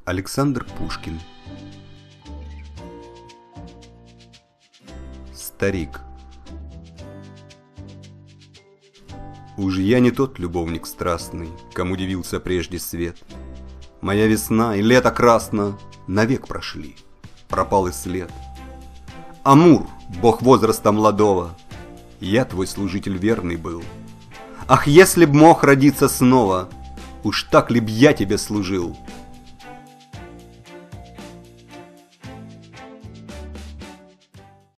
Александр Пушкин. Старик. Уж я не тот любовник страстный, кому дивился прежде свет. Моя весна и лето красно навек прошли, пропал и след. Амур, бог возраста молодого, я твой служитель верный был. Ах, если б мог родиться снова, уж так ли б я тебе служил.